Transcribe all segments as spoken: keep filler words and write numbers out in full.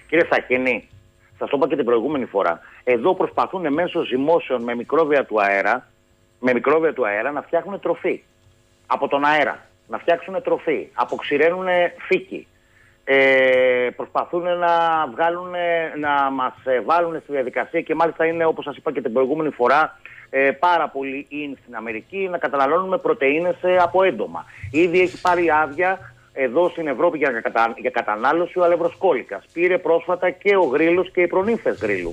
Κύριε Σαχίνη, σας το είπα και την προηγούμενη φορά. Εδώ προσπαθούν μέσω ζυμώσεων με μικρόβια του αέρα, με μικρόβια του αέρα να φτιάχνουν τροφή. Από τον αέρα. Να φτιάξουν τροφή. Αποξηραίνουν φύκη. Ε, προσπαθούν να βγάλουν, να μας βάλουν στη διαδικασία και μάλιστα είναι, όπως σας είπα και την προηγούμενη φορά, ε, πάρα πολύ in στην Αμερική να καταναλώνουμε πρωτεΐνες από έντομα. Ήδη έχει πάρει άδεια εδώ στην Ευρώπη για, κατα... για κατανάλωση ο αλευροσκόλικας. Πήρε πρόσφατα και ο γρίλος και οι προνύμφες γρίλου.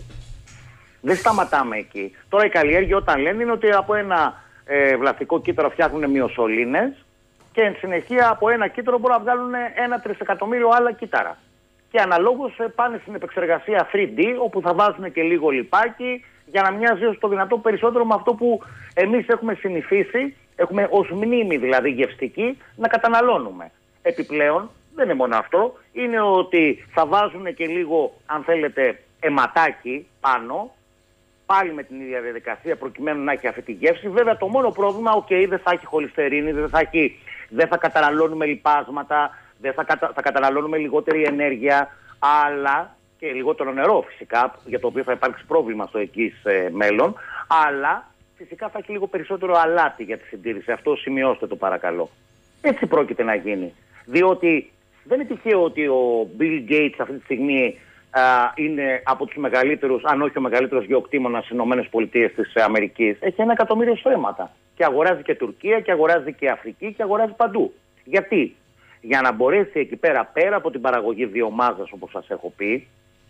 Δεν σταματάμε εκεί. Τώρα η καλλιέργεια όταν λένε είναι ότι από ένα ε, βλαστικό κύτταρο φτιάχνουν μυοσωλήνες και εν συνεχεία από ένα κύτταρο μπορούν να βγάλουν ένα τρισεκατομμύριο άλλα κύτταρα. Και αναλόγως πάνε στην επεξεργασία θρι ντι όπου θα βάζουν και λίγο λιπάκι για να μοιάζει όσο το δυνατό περισσότερο με αυτό που εμείς έχουμε συνηθίσει, έχουμε ως μνήμη δηλαδή γευστική, να καταναλώνουμε. Επιπλέον, δεν είναι μόνο αυτό, είναι ότι θα βάζουν και λίγο, αν θέλετε, αιματάκι πάνω, πάλι με την ίδια διαδικασία προκειμένου να έχει αυτή τη γεύση. Βέβαια το μόνο πρόβλημα, οκ, okay, δεν θα έχει χολυστερίνη, δεν θα, έχει, δεν θα καταναλώνουμε λιπάσματα, δεν θα, κατα, θα καταναλώνουμε λιγότερη ενέργεια, αλλά και λιγότερο νερό φυσικά, για το οποίο θα υπάρξει πρόβλημα στο εκείς ε, μέλλον, αλλά φυσικά θα έχει λίγο περισσότερο αλάτι για τη συντήρηση. Αυτό σημειώστε το παρακαλώ. Έτσι πρόκειται να γίνει. Διότι δεν είναι τυχαίο ότι ο Bill Gates αυτή τη στιγμή α, είναι από τους μεγαλύτερους, αν όχι ο μεγαλύτερος γεωκτήμονας στις ΗΠΑ της Αμερικής. Έχει ένα εκατομμύριο στρέμματα. Και αγοράζει και Τουρκία και αγοράζει και Αφρική και αγοράζει παντού. Γιατί? Για να μπορέσει εκεί πέρα, πέρα από την παραγωγή βιομάζας όπως σας έχω πει,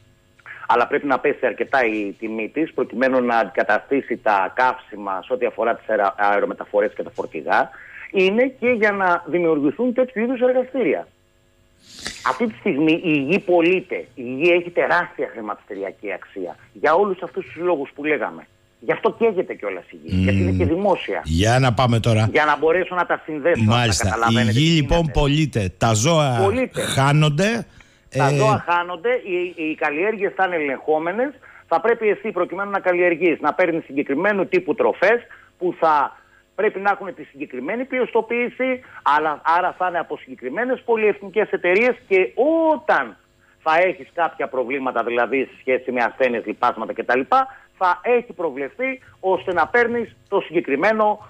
αλλά πρέπει να πέσει αρκετά η τιμή της προκειμένου να αντικαταστήσει τα καύσιμα σε ό,τι αφορά τις αερομεταφορές και τα φορτηγά, είναι και για να δημιουργηθούν τέτοιου είδους εργαστήρια. Αυτή τη στιγμή η γη πωλείται. Η γη έχει τεράστια χρηματιστηριακή αξία. Για όλους αυτούς τους λόγους που λέγαμε. Γι' αυτό καίγεται κιόλας η γη. Mm. Γιατί είναι και δημόσια. Για να πάμε τώρα. Για να μπορέσω να τα συνδέσω. Μάλιστα. Να η γη λοιπόν πωλείται. Τα ζώα πωλείται. χάνονται. Τα ε... ζώα χάνονται. Οι, οι καλλιέργειες θα είναι ελεγχόμενες. Θα πρέπει εσύ προκειμένου να καλλιεργείς να παίρνεις συγκεκριμένου τύπου τροφές που θα πρέπει να έχουν τη συγκεκριμένη ποιοστοποίηση, αλλά άρα θα είναι από συγκεκριμένες πολυεθνικές εταιρείες και όταν θα έχεις κάποια προβλήματα, δηλαδή σε σχέση με ασθένειες, λιπάσματα κτλ., θα έχει προβλεφθεί ώστε να παίρνεις το συγκεκριμένο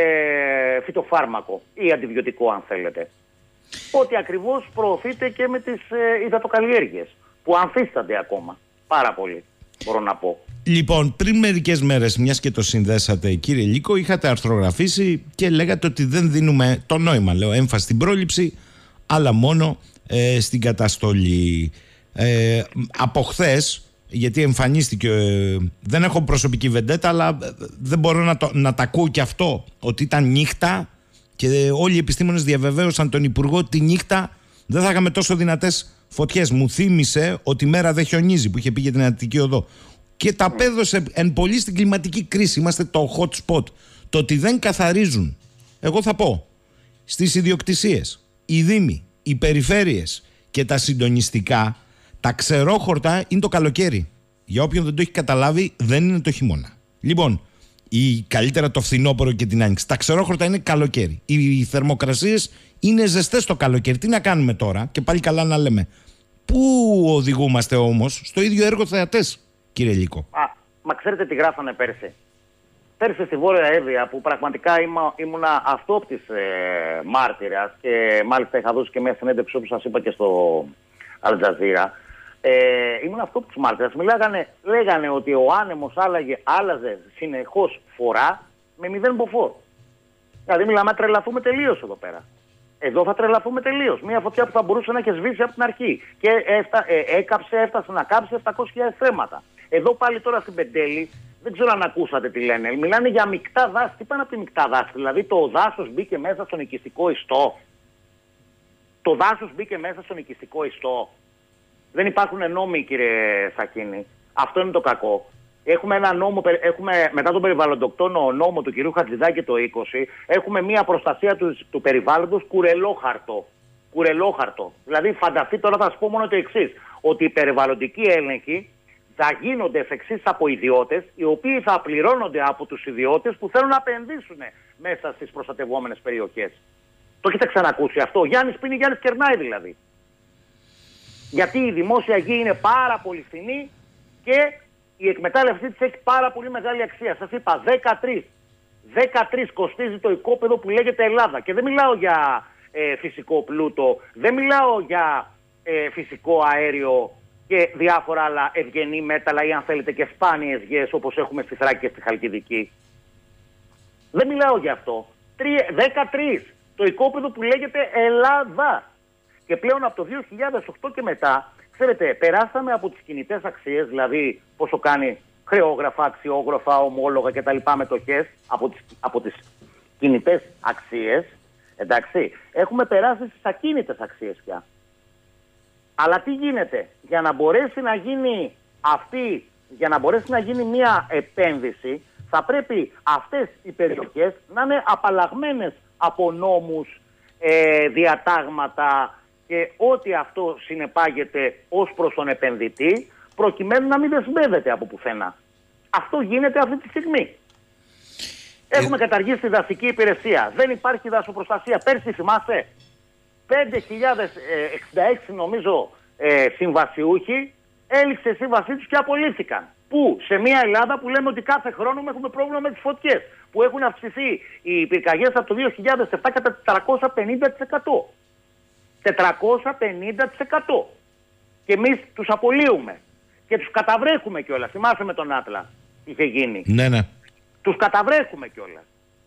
ε, φυτοφάρμακο ή αντιβιωτικό αν θέλετε. Ότι ακριβώς προωθείται και με τις ε, υδατοκαλλιέργειες που αμφίστανται ακόμα πάρα πολύ, μπορώ να πω. Λοιπόν, πριν μερικές μέρες, μιας και το συνδέσατε κύριε Λύκο, είχατε αρθρογραφήσει και λέγατε ότι δεν δίνουμε το νόημα, λέω, έμφαση στην πρόληψη, αλλά μόνο ε, στην καταστολή. Ε, από χθες, γιατί εμφανίστηκε, ε, δεν έχω προσωπική βεντέτα, αλλά δεν μπορώ να, το, να τα ακούω και αυτό, ότι ήταν νύχτα και όλοι οι επιστήμονες διαβεβαίωσαν τον Υπουργό ότι νύχτα δεν θα είχαμε τόσο δυνατές φωτιές. Μου θύμισε ότι η μέρα δεν χιονίζει που είχε πει για την Αττική Οδό. Και τα πέδωσε εν πολύ στην κλιματική κρίση. Είμαστε το hot spot. Το ότι δεν καθαρίζουν, εγώ θα πω, στις ιδιοκτησίες, οι δήμοι, οι περιφέρειες και τα συντονιστικά, τα ξερόχορτα είναι το καλοκαίρι. Για όποιον δεν το έχει καταλάβει, δεν είναι το χειμώνα. Λοιπόν, ή καλύτερα το φθινόπωρο και την άνοιξη. Τα ξερόχορτα είναι καλοκαίρι. Οι θερμοκρασίες είναι ζεστές το καλοκαίρι. Τι να κάνουμε τώρα, και πάλι καλά να λέμε. Πού οδηγούμαστε όμως? Στο ίδιο έργο θεατές, κύριε Λύκο. Α, μα ξέρετε τι γράφανε πέρσι? Πέρσι στη Βόρεια Εύβοια, που πραγματικά ήμουν ήμουνα αυτόπτης ε, μάρτυρας και μάλιστα είχα δώσει και μια συνέντευξη όπως σας είπα και στο Αλτζαζίρα. Ε, ήμουν αυτόπτης μάρτυρας. Μιλάγανε, λέγανε ότι ο άνεμος άλλαγε, άλλαζε συνεχώς φορά με μηδέν μποφόρ. Δηλαδή μιλάμε να τρελαθούμε τελείως εδώ πέρα. Εδώ θα τρελαθούμε τελείως. Μια φωτιά που θα μπορούσε να έχει σβήσει από την αρχή. Και έφτα, ε, έκαψε, έφτασε να κάψει επτακόσιες χιλιάδες θέματα. Εδώ πάλι τώρα στην Πεντέλη, δεν ξέρω αν ακούσατε τι λένε. Μιλάνε για μεικτά δάση. Τι πάνε από τη μεικτά δάση? Δηλαδή το δάσος μπήκε μέσα στον οικιστικό ιστό. Το δάσος μπήκε μέσα στον οικιστικό ιστό. Δεν υπάρχουν νόμοι, κύριε Σαχίνη. Αυτό είναι το κακό. Έχουμε ένα νόμο, έχουμε μετά τον περιβαλλοντοκτόνο νόμο του κυρίου Χατζηδάκη το είκοσι, έχουμε μια προστασία του, του περιβάλλοντος κουρελόχαρτο. Κουρελόχαρτο. Δηλαδή φανταστείτε, τώρα θα σας πω μόνο το εξής, ότι οι περιβαλλοντικοί έλεγχοι θα γίνονται εφ' εξής από ιδιώτες, οι οποίοι θα πληρώνονται από τους ιδιώτες που θέλουν να επενδύσουν μέσα στις προστατευόμενες περιοχές. Το έχετε ξανακούσει αυτό? Γιάννης πίνει, Γιάννης κερνάει δηλαδή. Γιατί η δημόσια γη είναι πάρα πολύ φθηνή και η εκμετάλλευσή της έχει πάρα πολύ μεγάλη αξία. Σας είπα, δεκατρία. δεκατρία κοστίζει το οικόπεδο που λέγεται Ελλάδα. Και δεν μιλάω για ε, φυσικό πλούτο, δεν μιλάω για ε, φυσικό αέριο και διάφορα άλλα ευγενή μέταλλα ή αν θέλετε και σπάνιες γεές όπως έχουμε στη Θράκη και στη Χαλκιδική. Δεν μιλάω για αυτό. δεκατρία το οικόπεδο που λέγεται Ελλάδα. Και πλέον από το δύο χιλιάδες οκτώ και μετά, ξέρετε, περάσαμε από τις κινητές αξίες, δηλαδή πόσο κάνει χρεόγραφα, αξιόγραφα, ομόλογα κτλ. Μετοχές, από τις, από τις κινητές αξίες, εντάξει, έχουμε περάσει στις ακίνητες αξίες πια. Αλλά τι γίνεται, για να μπορέσει να γίνει αυτή, για να μπορέσει να γίνει μια επένδυση, θα πρέπει αυτές οι περιοχές να είναι απαλλαγμένες από νόμους, ε, διατάγματα και ό,τι αυτό συνεπάγεται ως προς τον επενδυτή, προκειμένου να μην δεσμεύεται από πουθενά. Αυτό γίνεται αυτή τη στιγμή. Έχουμε ε... καταργήσει τη δασική υπηρεσία. Δεν υπάρχει δασοπροστασία. Πέρσι θυμάστε, πέντε χιλιάδες εξήντα έξι νομίζω ε, συμβασιούχοι έληξε η σύμβασή τους και απολύθηκαν. Πού? Σε μια Ελλάδα που λέμε ότι κάθε χρόνο έχουμε πρόβλημα με τις φωτιές. Που έχουν αυξηθεί οι πυρκαγιές από το δύο χιλιάδες επτά κατά τετρακόσια πενήντα τοις εκατό. τετρακόσια πενήντα τοις εκατό. Και εμείς τους απολύουμε. Και τους καταβρέχουμε κιόλας. Θυμάσαι με τον Άτλα τι είχε γίνει. Ναι, ναι. Τους καταβρέχουμε κιόλας.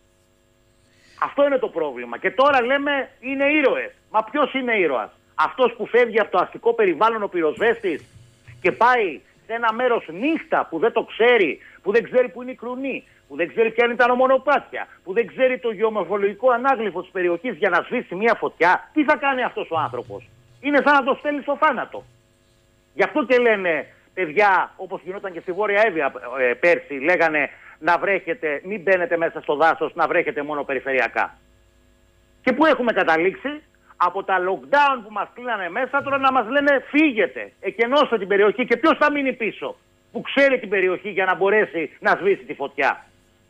Αυτό είναι το πρόβλημα. Και τώρα λέμε είναι ήρωες. Μα ποιος είναι ήρωας? Αυτός που φεύγει από το αστικό περιβάλλον ο πυροσβέστης και πάει σε ένα μέρος νύχτα που δεν το ξέρει, που δεν ξέρει που είναι η κρουνή, που δεν ξέρει ποια είναι τα μονοπάτια, που δεν ξέρει το γεωμορφολογικό ανάγλυφο της περιοχής για να σβήσει μια φωτιά. Τι θα κάνει αυτός ο άνθρωπος? Είναι σαν να το στέλνει στο θάνατο. Γι' αυτό και λένε παιδιά, όπως γινόταν και στη Βόρεια Εύβοια ε, πέρσι, λέγανε να βρέχετε, μην μπαίνετε μέσα στο δάσος, να βρέχετε μόνο περιφερειακά. Και πού έχουμε καταλήξει? Από τα lockdown που μας κλείνανε μέσα, τώρα να μας λένε φύγετε, εκενώστε την περιοχή. Και ποιος θα μείνει πίσω που ξέρει την περιοχή για να μπορέσει να σβήσει τη φωτιά?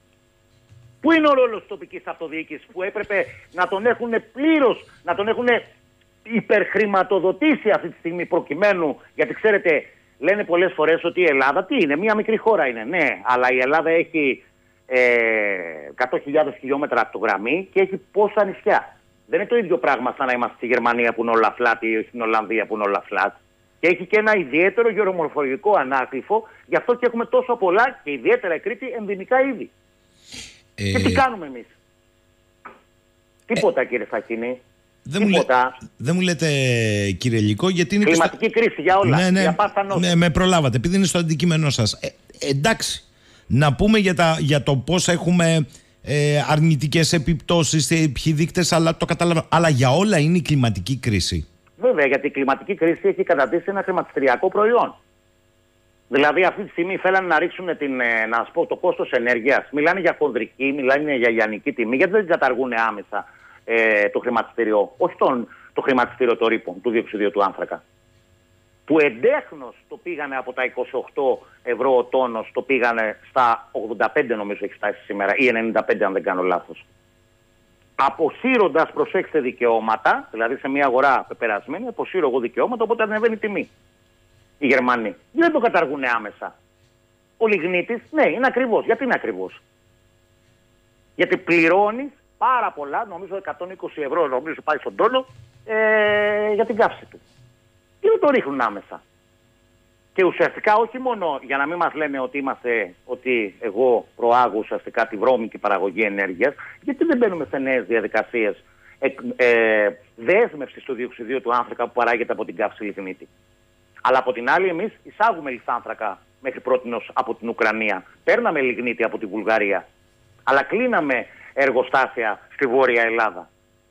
Πού είναι ο ρόλος της τοπικής αυτοδιοίκησης που έπρεπε να τον έχουν πλήρως, να τον έχουν υπερχρηματοδοτήσει αυτή τη στιγμή προκειμένου, γιατί ξέρετε, λένε πολλές φορές ότι η Ελλάδα τι είναι, μια μικρή χώρα είναι. Ναι, αλλά η Ελλάδα έχει ε, εκατό χιλιάδες χιλιόμετρα ακτογραμμή και έχει πόσα νησιά. Δεν είναι το ίδιο πράγμα σαν να είμαστε στη Γερμανία που είναι όλα flat ή στην Ολλανδία που είναι όλα flat. Και έχει και ένα ιδιαίτερο γεωμορφολογικό ανάγλυφο, γι' αυτό και έχουμε τόσο πολλά και ιδιαίτερα η Κρήτη ενδυμικά είδη. Ε... Και τι κάνουμε εμείς? Τίποτα, ε... κύριε Σακίνη. Δεν μου, λέ, δεν μου λέτε, κύριε Λυκό, γιατί είναι κλιματική στο... κρίση για όλα. Ναι, ναι, για ναι, με προλάβατε, επειδή είναι στο αντικείμενό σας. Ε, εντάξει, να πούμε για, τα, για το πώς έχουμε ε, αρνητικές επιπτώσεις, ποιοι δείκτες, αλλά το καταλαβαίνω. Αλλά για όλα είναι η κλιματική κρίση. Βέβαια, γιατί η κλιματική κρίση έχει καταντήσει ένα χρηματιστηριακό προϊόν. Δηλαδή, αυτή τη στιγμή θέλανε να ρίξουν την, να σας πω, το κόστος ενέργειας. Μιλάνε για χονδρική, μιλάνε για λιανική τιμή, γιατί δεν καταργούν άμεσα ε, το χρηματιστήριο. Όχι τον, το χρηματιστήριο των ρήπων, του διοξιδίου του άνθρακα. Που εντέχνως το πήγανε από τα είκοσι οκτώ ευρώ ο τόνος, το πήγανε στα ογδόντα πέντε νομίζω έχει φτάσει σήμερα, ή ενενήντα πέντε αν δεν κάνω λάθος. Αποσύροντας, προσέξτε, δικαιώματα, δηλαδή σε μια αγορά πεπερασμένη, αποσύρω εγώ δικαιώματα, οπότε ανεβαίνει η τιμή. Οι Γερμανοί δεν το καταργούν άμεσα. Ο λιγνίτης, ναι, είναι ακριβώς. Γιατί είναι ακριβώς? Γιατί πληρώνεις πάρα πολλά, νομίζω εκατόν είκοσι ευρώ, νομίζω πάει στον τόνο, ε, για την καύση του. Και δεν το ρίχνουν άμεσα. Και ουσιαστικά όχι μόνο για να μην μας λένε ότι, είμαστε, ότι εγώ προάγω ουσιαστικά τη βρώμικη παραγωγή ενέργειας, γιατί δεν μπαίνουμε σε νέες διαδικασίες ε, ε, δέσμευσης του διοξιδίου του άνθρακα που παράγεται από την καύση λιγνίτη. Αλλά από την άλλη, εμείς εισάγουμε λιθάνθρακα μέχρι πρότινος από την Ουκρανία. Παίρναμε λιγνίτη από τη Βουλγαρία. Αλλά κλείναμε εργοστάσια στη Βόρεια Ελλάδα.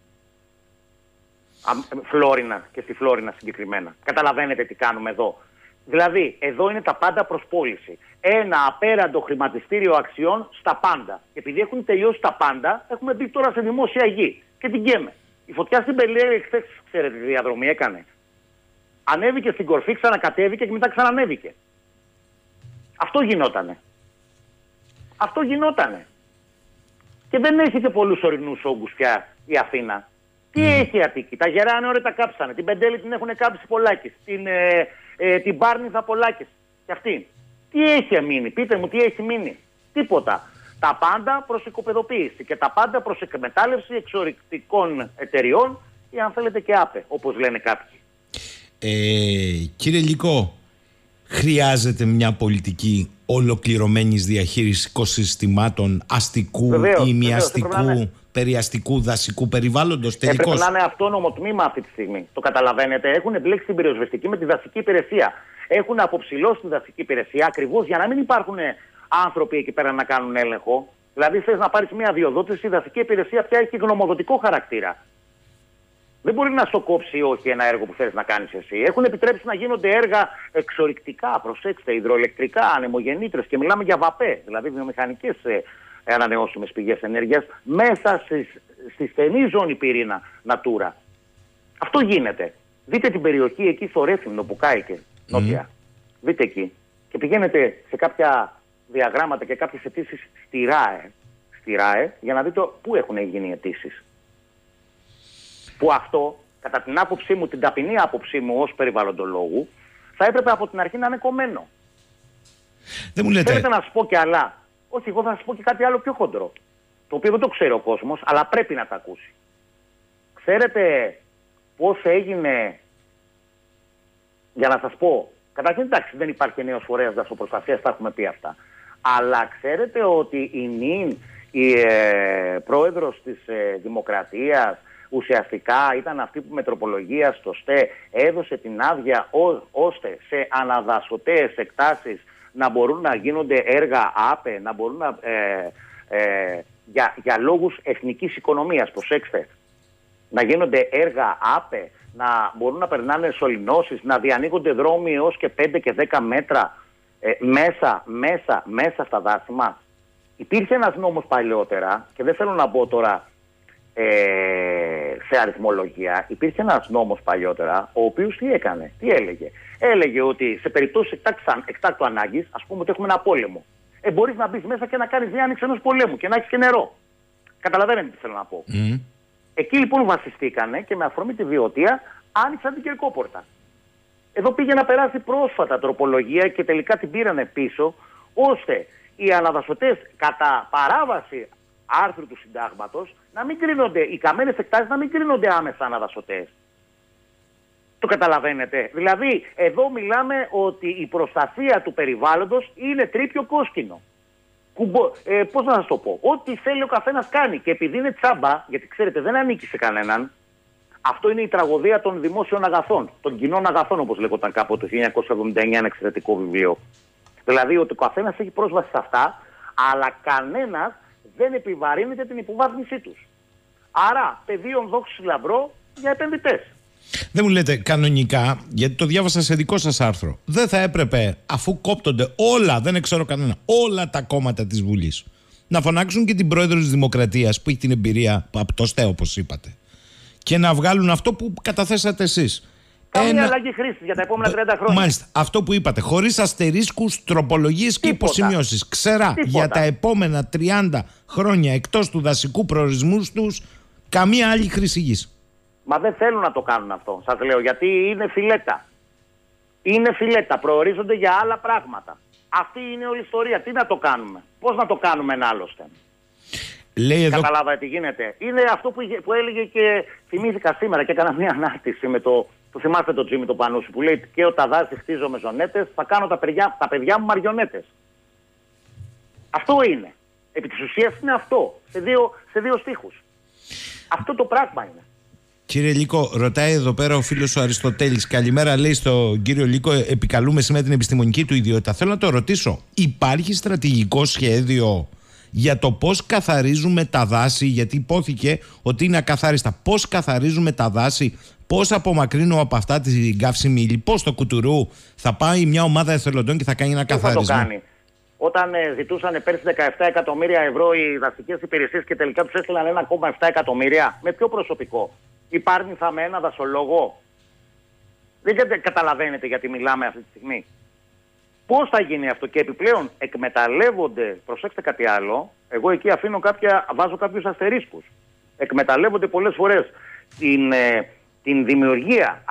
Φλόρινα και στη Φλόρινα συγκεκριμένα. Καταλαβαίνετε τι κάνουμε εδώ? Δηλαδή, εδώ είναι τα πάντα προς πώληση. Ένα απέραντο χρηματιστήριο αξιών στα πάντα. Και επειδή έχουν τελειώσει τα πάντα, έχουμε μπει τώρα σε δημόσια γη. Και την καίμε. Η φωτιά στην Πελαία, χθες, ξέρετε τι διαδρομή έκανε? Ανέβηκε στην κορφή, ξανακατέβηκε και μετά ξανανέβηκε. Αυτό γινότανε. Αυτό γινότανε. Και δεν έχει και πολλούς ορεινούς όγκους πια η Αθήνα. Τι mm. έχει η Αττική? Τα Γερά Νεόρη τα κάψανε. Την Πεντέλη την έχουν κάψει Πολάκης. Την, ε, ε, την Πάρνηθα Πολάκης. Και αυτή. Τι έχει μείνει? Πείτε μου τι έχει μείνει. Τίποτα. Τα πάντα προς οικοπεδοποίηση και τα πάντα προς εκμετάλλευση εξορρυκτικών εταιριών ή αν θέλετε και άπε, όπως λένε κάποιοι. Ε, κύριε Λυκό, χρειάζεται μια πολιτική ολοκληρωμένης διαχείρισης οικοσυστημάτων αστικού βεβαίως, ή μοιαστικού, περιαστικού, δασικού περιβάλλοντος τελικώς? Έπρεπε να είναι αυτόνομο τμήμα αυτή τη στιγμή. Το καταλαβαίνετε. Έχουν εμπλέξει την πυροσβεστική με τη δασική υπηρεσία. Έχουν αποψηλώσει τη δασική υπηρεσία ακριβώς για να μην υπάρχουν άνθρωποι εκεί πέρα να κάνουν έλεγχο. Δηλαδή, θες να πάρεις μια αδειοδότηση, η δασική υπηρεσία πια έχει γνωμοδοτικό χαρακτήρα. Δεν μπορεί να στο κόψει όχι ένα έργο που θέλεις να κάνεις εσύ. Έχουν επιτρέψει να γίνονται έργα εξορρυκτικά, προσέξτε, υδροελεκτρικά, ανεμογεννήτρες και μιλάμε για ΒΑΠΕ, δηλαδή βιομηχανικές ε, ανανεώσιμες πηγές ενέργειας, μέσα στις, στη στενή ζώνη πυρήνα Natura. Αυτό γίνεται. Δείτε την περιοχή εκεί στο Ρέθυμνο που κάηκε νότια. Mm. Δείτε εκεί. Και πηγαίνετε σε κάποια διαγράμματα και κάποιες αιτήσεις στη ΡΑΕ, στη ΡΑΕ για να δείτε πού έχουν γίνει οι αιτήσεις. Που αυτό, κατά την άποψή μου, την ταπεινή άποψή μου ως περιβαλλοντολόγου, θα έπρεπε από την αρχή να είναι κομμένο. Δεν μου λέτε. Θέλετε να σας πω και άλλα? Όχι, εγώ θα σας πω και κάτι άλλο πιο χοντρό. Το οποίο δεν το ξέρει ο κόσμος, αλλά πρέπει να τα ακούσει. Ξέρετε πώς έγινε, για να σας πω, καταρχήν εντάξει δεν υπάρχει νέος φορέας δασοπροστασίας, τα έχουμε πει αυτά. Αλλά ξέρετε ότι η ΝΙΝ, η ε, πρόεδρος της ε, Δημοκρατίας, ουσιαστικά ήταν αυτή που με τροπολογία στο ΣΤΕ έδωσε την άδεια ό, ώστε σε αναδασωτές εκτάσεις να μπορούν να γίνονται έργα ΑΠΕ, να μπορούν να, ε, ε, για, για λόγους εθνικής οικονομίας, προσέξτε, να γίνονται έργα ΑΠΕ, να μπορούν να περνάνε σωληνώσεις, να διανοίγονται δρόμοι έως και πέντε και δέκα μέτρα ε, μέσα, μέσα, μέσα στα δάση μας. Υπήρχε ένας νόμος παλαιότερα και δεν θέλω να μπω τώρα ε, σε αριθμολογία. Υπήρχε ένας νόμος παλιότερα ο οποίος τι έκανε, τι έλεγε. Έλεγε ότι σε περιπτώσεις εκτάκτου ανάγκης, ας πούμε ότι έχουμε ένα πόλεμο, ε, μπορείς να μπεις μέσα και να κάνεις διάνοιξη ενός πολέμου και να έχεις και νερό. Καταλαβαίνετε τι θέλω να πω. Mm. Εκεί λοιπόν βασιστήκανε και με αφορμή τη Βιωτία άνοιξαν την Κερκόπορτα. Εδώ πήγε να περάσει πρόσφατα τροπολογία και τελικά την πήρανε πίσω, ώστε οι αναδασωτές κατά παράβαση άρθρου του συντάγματος να μην κρίνονται, οι καμένες εκτάσεις να μην κρίνονται άμεσα αναδασωτές. Το καταλαβαίνετε. Δηλαδή εδώ μιλάμε ότι η προστασία του περιβάλλοντος είναι τρίπιο κόσκινο. Κουμπο, ε, πώς να σας το πω, ό,τι θέλει ο καθένας κάνει και επειδή είναι τσάμπα, γιατί ξέρετε δεν ανήκει σε κανέναν, αυτό είναι η τραγωδία των δημόσιων αγαθών, των κοινών αγαθών όπως λέγονταν κάποτε το χίλια εννιακόσια εβδομήντα εννιά, ένα εξαιρετικό βιβλίο. Δηλαδή ότι ο καθένας έχει πρόσβαση σε αυτά, αλλά κανένας δεν επιβαρύνεται την υποβάθμισή τους. Άρα πεδίων δόξης λαμπρό για επενδυτές. Δεν μου λέτε κανονικά, γιατί το διάβασα σε δικό σας άρθρο, δεν θα έπρεπε αφού κόπτονται όλα, δεν ξέρω κανένα, όλα τα κόμματα της Βουλής να φωνάξουν και την πρόεδρο της Δημοκρατίας που έχει την εμπειρία από το ΣΤΕ όπως είπατε και να βγάλουν αυτό που καταθέσατε εσείς. Καμία Ένα... αλλαγή χρήσης για τα επόμενα τριάντα χρόνια. Μάλιστα, αυτό που είπατε, χωρίς αστερίσκους, τροπολογίες και υποσημειώσεις. Ξερά, Τίποτα. για τα επόμενα τριάντα χρόνια εκτός του δασικού προορισμού τους, καμία άλλη χρήση γης. Μα δεν θέλουν να το κάνουν αυτό, σας λέω, γιατί είναι φιλέτα. Είναι φιλέτα, προορίζονται για άλλα πράγματα. Αυτή είναι όλη η ιστορία. Τι να το κάνουμε, πώς να το κάνουμε ένα άλλωστε. Λέει εδώ... Καταλάβατε τι γίνεται. Είναι αυτό που, που έλεγε και θυμήθηκα σήμερα και έκανα μια ανάρτηση με το... Το θυμάστε το Τζίμι το Πανούσι που λέει και όταν δάση χτίζω με ζωνέτες θα κάνω τα παιδιά, τα παιδιά μου μαριονέτες. Αυτό είναι. Επί της ουσίας είναι αυτό. Σε δύο, σε δύο στίχους. Αυτό το πράγμα είναι. Κύριε Λύκο, ρωτάει εδώ πέρα ο φίλος ο Αριστοτέλης. Καλημέρα, λέει στον κύριο Λύκο, επικαλούμε σήμερα την επιστημονική του ιδιότητα. Θέλω να το ρωτήσω. Υπάρχει στρατηγικό σχέδιο για το πώς καθαρίζουμε τα δάση, γιατί υπόθηκε ότι είναι ακαθάριστα. Πώς καθαρίζουμε τα δάση, πώς απομακρύνω από αυτά την καύσιμη ύλη, πώς το κουτουρού θα πάει μια ομάδα εθελοντών και θα κάνει ένα καθάρισμα. Θα το κάνει. Όταν ε, ζητούσαν πέρσι δεκαεπτά εκατομμύρια ευρώ οι δασικές υπηρεσίες και τελικά τους έστειλαν ένα κόμμα επτά εκατομμύρια, με ποιο προσωπικό? Η Πάρνηθα με ένα δασολόγο? Δεν καταλαβαίνετε γιατί μιλάμε αυτή τη στιγμή. Πώς θα γίνει αυτό? Και επιπλέον εκμεταλλεύονται, προσέξτε κάτι άλλο, εγώ εκεί αφήνω κάποια, βάζω κάποιους αστερίσκους. Εκμεταλλεύονται πολλές φορές την, ε, την δημιουργία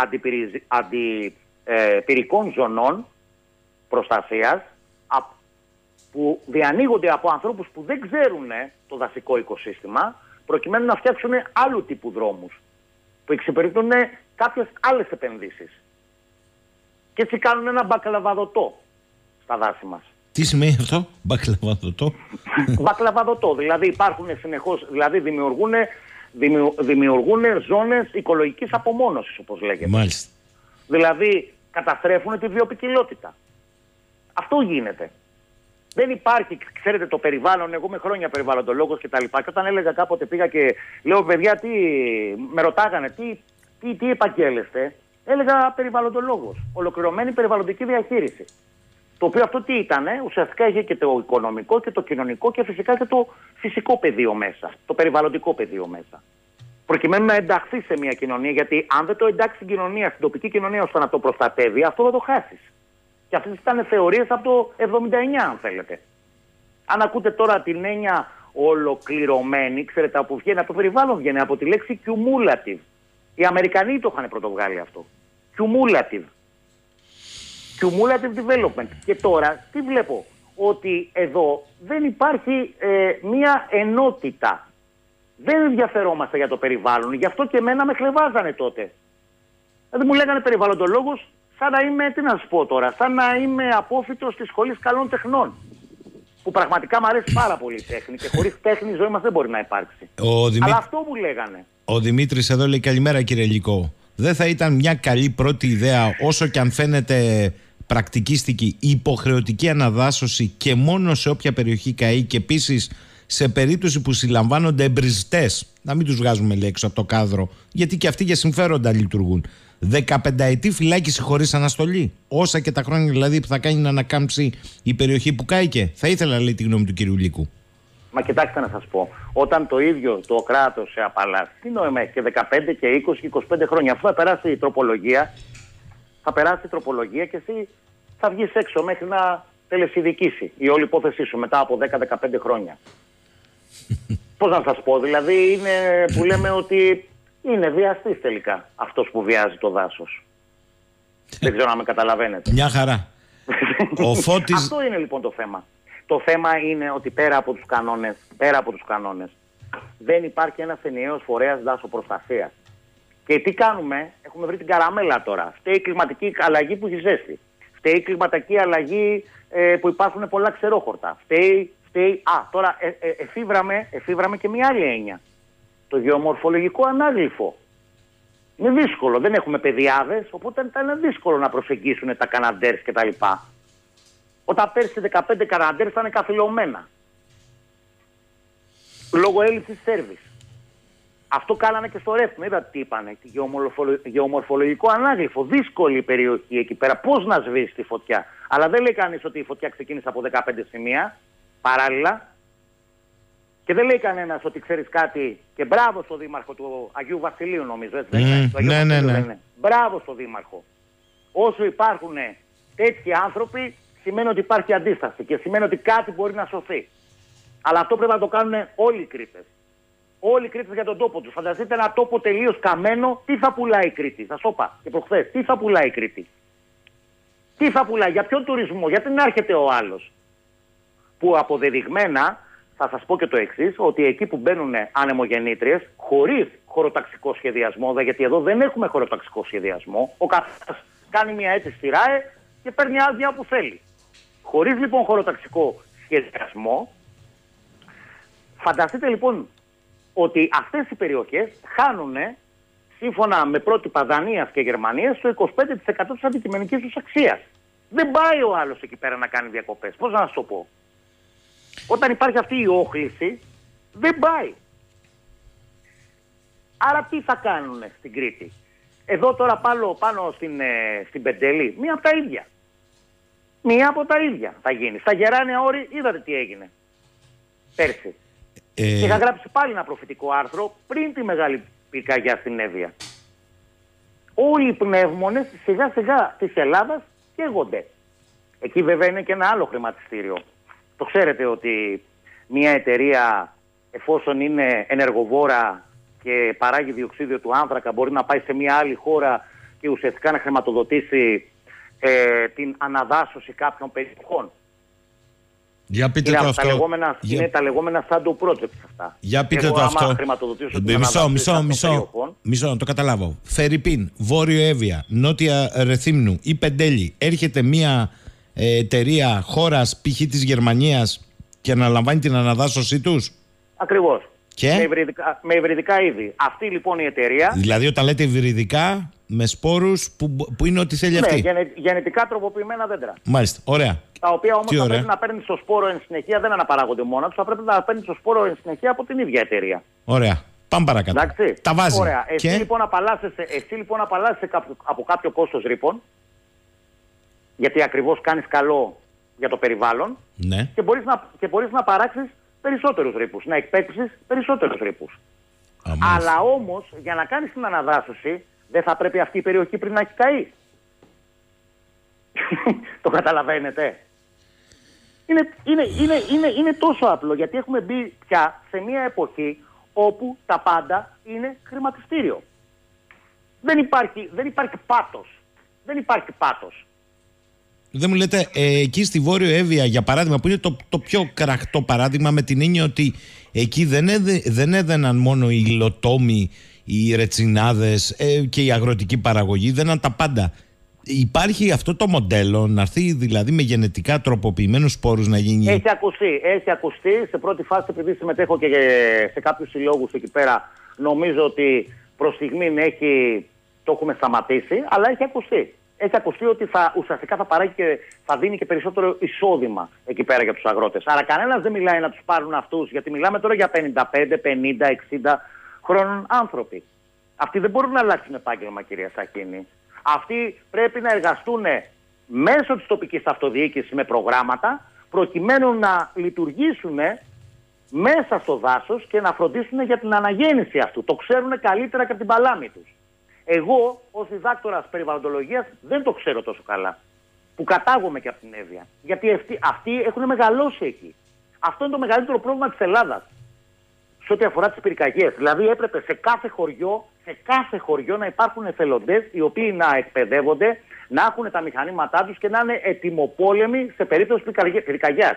αντιπυρικών ε, ζωνών προστασίας που διανοίγονται από ανθρώπους που δεν ξέρουν το δασικό οικοσύστημα, προκειμένου να φτιάξουν άλλου τύπου δρόμους που εξυπηρετούν κάποιες άλλες επενδύσεις. Και έτσι κάνουν ένα μπακλαβαδωτό στα δάση μας. Τι σημαίνει αυτό, μπακλαβαδωτό? Μπακλαβαδωτό, δηλαδή υπάρχουν συνεχώς, δηλαδή δημιουργούν, δημιου, δημιουργούν ζώνες οικολογικής απομόνωσης, όπως λέγεται. Μάλιστα. Δηλαδή καταστρέφουν τη βιοποικιλότητα. Αυτό γίνεται. Δεν υπάρχει, ξέρετε, το περιβάλλον. Εγώ είμαι χρόνια περιβαλλοντολόγος και τα λοιπά. Και όταν έλεγα κάποτε, πήγα και λέω, παιδιά, τι με ρωτάγανε, τι, τι, τι επαγγέλλεστε, έλεγα περιβαλλοντολόγος. Ολοκληρωμένη περιβαλλοντική διαχείριση. Το οποίο αυτό τι ήταν, ουσιαστικά είχε και το οικονομικό και το κοινωνικό και φυσικά και το φυσικό πεδίο μέσα. Το περιβαλλοντικό πεδίο μέσα. Προκειμένου να ενταχθεί σε μια κοινωνία, γιατί αν δεν το εντάξει στην κοινωνία, στην τοπική κοινωνία, ώστε να το προστατεύει, αυτό θα το χάσει. Και αυτές ήταν θεωρίες από το εβδομήντα εννιά, αν θέλετε. Αν ακούτε τώρα την έννοια ολοκληρωμένη, ξέρετε από πού βγαίνει, από το περιβάλλον βγαίνει, από τη λέξη cumulative. Οι Αμερικανοί το είχαν πρωτοβγάλει αυτό. Cumulative. Cumulative development. Και τώρα τι βλέπω, ότι εδώ δεν υπάρχει ε, μία ενότητα. Δεν ενδιαφερόμαστε για το περιβάλλον. Γι' αυτό και εμένα με χλεβάζανε τότε. Δηλαδή μου λέγανε περιβαλλοντολόγος, σαν να είμαι, τι να σας πω τώρα, σαν να είμαι απόφοιτος της σχολής καλών τεχνών. Που πραγματικά μου αρέσει πάρα πολύ η τέχνη και χωρίς τέχνη η ζωή μας δεν μπορεί να υπάρξει. Δημή... Αλλά αυτό μου λέγανε. Ο Δημήτρης εδώ λέει, καλημέρα κύριε Λυκό. Δεν θα ήταν μια καλή πρώτη ιδέα, όσο και αν φαίνεται πρακτικίστικη, η υποχρεωτική αναδάσωση και μόνο σε όποια περιοχή καεί, και επίσης σε περίπτωση που συλλαμβάνονται εμπριστές, να μην τους βγάζουμε λέει έξω από το κάδρο, γιατί και αυτοί για συμφέροντα λειτουργούν. δεκαπενταετή φυλάκιση χωρίς αναστολή. Όσα και τα χρόνια δηλαδή που θα κάνει να ανακάμψει η περιοχή που κάηκε. Θα ήθελα, λέει, τη γνώμη του κυρίου Λύκου. Μα κοιτάξτε να σας πω, όταν το ίδιο το κράτος σε απαλλάσσει, τι νόημα έχει και δεκαπέντε και είκοσι και είκοσι πέντε χρόνια, αφού θα περάσει η τροπολογία, θα περάσει η τροπολογία και εσύ θα βγεις έξω μέχρι να τελεσιδικήσει η όλη υπόθεσή σου μετά από δέκα με δεκαπέντε χρόνια. Πώς να σας πω, δηλαδή είναι που λέμε ότι είναι βιαστής τελικά αυτός που βιάζει το δάσος. Δεν ξέρω αν με καταλαβαίνετε. Μια χαρά. Ο Φώτης... Αυτό είναι λοιπόν το θέμα. Το θέμα είναι ότι πέρα από τους κανόνες, πέρα από τους κανόνες, δεν υπάρχει ένας ενιαίος φορέας δάσοπροστασίας. Και τι κάνουμε, έχουμε βρει την καραμέλα τώρα. Φταίει η κλιματική αλλαγή που έχει ζέστη. Φταίει η κλιματική αλλαγή ε, που υπάρχουν πολλά ξερόχορτα. Φταίει, φταίει... Α, τώρα ε, ε, εφήβραμε, εφήβραμε και μια άλλη έννοια. Το γεωμορφολογικό ανάγλυφο. Είναι δύσκολο, δεν έχουμε παιδιάδες, οπότε ήταν δύσκολο να προσεγγίσουν τα καναντέρς κτλ. Όταν πέρσι δεκαπέντε καναντέρς ήταν καθυλωμένα. Λόγω έλλειψης σέρβις. Αυτό κάνανε και στο Ρεύμα. Είδατε τι είπανε. Γεωμορφολογικό ανάγλυφο. Δύσκολη περιοχή εκεί πέρα. Πώς να σβήσει τη φωτιά. Αλλά δεν λέει κανείς ότι η φωτιά ξεκίνησε από δεκαπέντε σημεία παράλληλα. Και δεν λέει κανένας ότι ξέρεις κάτι. Και μπράβο στο δήμαρχο του Αγίου Βασιλείου, νομίζω. Έτσι, mm, δεν ναι, ναι, ναι. ναι. Μπράβο στο δήμαρχο. Όσο υπάρχουν τέτοιοι άνθρωποι, σημαίνει ότι υπάρχει αντίσταση και σημαίνει ότι κάτι μπορεί να σωθεί. Αλλά αυτό πρέπει να το κάνουν όλοι οι Κρήτες. Όλοι οι Κρήτες για τον τόπο τους. Φανταστείτε ένα τόπο τελείως καμένο, τι θα πουλάει η Κρήτη. Σας το είπα και προχθές. Τι θα πουλάει η Κρήτη. Τι θα πουλάει, για ποιον τουρισμό, γιατί να έρχεται ο άλλος. Που αποδεδειγμένα, θα σας πω και το εξής, ότι εκεί που μπαίνουν ανεμογεννήτριες, χωρίς χωροταξικό σχεδιασμό, γιατί εδώ δεν έχουμε χωροταξικό σχεδιασμό, ο καθένας κάνει μια αίτηση στη ΡΑΕ και παίρνει άδεια όπου θέλει. Χωρίς λοιπόν χωροταξικό σχεδιασμό, φανταστείτε λοιπόν ότι αυτές οι περιοχές χάνουν, σύμφωνα με πρότυπα Δανίας και Γερμανίας, το είκοσι πέντε τοις εκατό της αντικειμενικής τους αξίας. Δεν πάει ο άλλος εκεί πέρα να κάνει διακοπές. Πώς να σας το πω. Όταν υπάρχει αυτή η όχληση, δεν πάει. Άρα τι θα κάνουν στην Κρήτη. Εδώ τώρα πάνω, πάνω στην, ε, στην Πεντέλη, μία από τα ίδια. Μία από τα ίδια θα γίνει. Στα Γεράνια Όρη είδατε τι έγινε πέρσι. Ε... Και είχα γράψει πάλι ένα προφητικό άρθρο πριν τη μεγάλη πυρκαγιά στην Εύβοια. Όλοι οι πνεύμονες σιγά σιγά της Ελλάδας καίγονται. Εκεί βέβαια είναι και ένα άλλο χρηματιστήριο. Το ξέρετε ότι μια εταιρεία, εφόσον είναι ενεργοβόρα και παράγει διοξίδιο του άνθρακα μπορεί να πάει σε μια άλλη χώρα και ουσιαστικά να χρηματοδοτήσει ε, την αναδάσωση κάποιων περιοχών. Για πείτε είναι, το τα αυτό. λεγόμενα, Για... είναι τα λεγόμενα shadow projects αυτά. Για πείτε Εγώ, το αυτό. Μισό, μισό, μισό, μισό, να το καταλάβω. Φερρυπίν, Βόρειο Εύβοια, Νότια Ρεθύμνου ή Πεντέλη, έρχεται μια ε, εταιρεία χώρας π.χ. της Γερμανίας και αναλαμβάνει την αναδάσωσή τους. Ακριβώς. Και? Με υβριδικά, με υβριδικά είδη. Αυτή λοιπόν η εταιρεία. Δηλαδή, όταν λέτε υβριδικά, με σπόρους που, που είναι ό,τι θέλει ναι, αυτή. Γενε, γενετικά τροποποιημένα δέντρα. Μάλιστα. Ωραία. Τα οποία όμως θα ωραία. πρέπει να παίρνει το σπόρο εν συνεχεία, δεν αναπαράγονται μόνα τους, θα πρέπει να παίρνει το σπόρο εν συνεχεία από την ίδια εταιρεία. Ωραία. Πάμε παρακάτω. Εντάξει. Τα βάζει. Ωραία. Εσύ και... λοιπόν απαλλάσσεσαι, εσύ λοιπόν απαλλάσσεσαι κάποιο, από κάποιο κόστος ρήπων, γιατί ακριβώς κάνεις καλό για το περιβάλλον, ναι. και μπορείς να, και μπορείς να παράξεις περισσότερους ρήπους, να εκπέξεις περισσότερους ρήπους. Αλλά όμως για να κάνεις την αναδάσωση δεν θα πρέπει αυτή η περιοχή πριν να έχει καεί. Το καταλαβαίνετε. Είναι, είναι, είναι, είναι, είναι τόσο απλό, γιατί έχουμε μπει πια σε μια εποχή όπου τα πάντα είναι χρηματιστήριο. Δεν υπάρχει, δεν υπάρχει πάτος. Δεν υπάρχει πάτος. Δεν μου λέτε, ε, εκεί στη Βόρειο Εύβοια, για παράδειγμα, που είναι το, το πιο κραχτό παράδειγμα, με την έννοια ότι εκεί δεν, έδε, δεν έδαιναν μόνο οι υλοτόμοι, οι ρετσινάδες ε, και η αγροτική παραγωγή, δέναν τα πάντα. Υπάρχει αυτό το μοντέλο, να έρθει δηλαδή με γενετικά τροποποιημένους σπόρους να γίνει... Έχει ακουστεί, έχει ακουστεί. Σε πρώτη φάση, επειδή συμμετέχω και σε κάποιους συλλόγους εκεί πέρα, νομίζω ότι προς στιγμήν έχει, το έχουμε σταματήσει, αλλά έχει ακουστεί. Έχει ακουστεί ότι θα, ουσιαστικά θα παράγει και θα δίνει και περισσότερο εισόδημα εκεί πέρα για τους αγρότες. Άρα κανένας δεν μιλάει να τους πάρουν αυτούς, γιατί μιλάμε τώρα για πενήντα πέντε, πενήντα, εξήντα χρόνων άνθρωποι. Αυτοί δεν μπορούν να αλλάξουν επάγγελμα, κυρία Σαχίνη. Αυτοί πρέπει να εργαστούν μέσω της τοπικής αυτοδιοίκησης με προγράμματα, προκειμένου να λειτουργήσουν μέσα στο δάσος και να φροντίσουν για την αναγέννηση αυτού. Το ξέρουν καλύτερα και από την παλάμη τους. Εγώ, ως διδάκτορας περιβαλλοντολογίας, δεν το ξέρω τόσο καλά. Που κατάγομαι και από την Εύβοια. Γιατί αυτοί, αυτοί έχουν μεγαλώσει εκεί. Αυτό είναι το μεγαλύτερο πρόβλημα της Ελλάδας. Σε ό,τι αφορά τις πυρκαγιές. Δηλαδή έπρεπε σε κάθε χωριό, σε κάθε χωριό να υπάρχουν εθελοντές οι οποίοι να εκπαιδεύονται, να έχουν τα μηχανήματά τους και να είναι ετοιμοπόλεμοι σε περίπτωση πυρκαγιάς.